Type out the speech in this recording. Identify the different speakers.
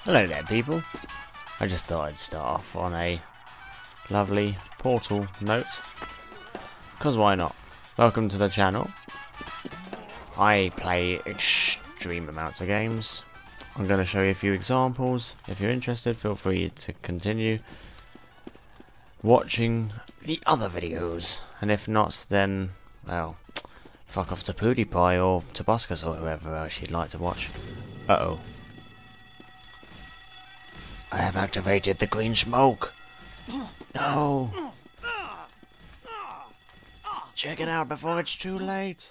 Speaker 1: Hello there, people. I just thought I'd start off on a lovely Portal note, because why not? Welcome to the channel. I play extreme amounts of games. I'm going to show you a few examples. If you're interested, feel free to continue watching the other videos, and if not, then, well, fuck off to PewDiePie or Tobuscus or whoever else you'd like to watch. Uh-oh. I have activated the green smoke. No. Check it out before it's too late.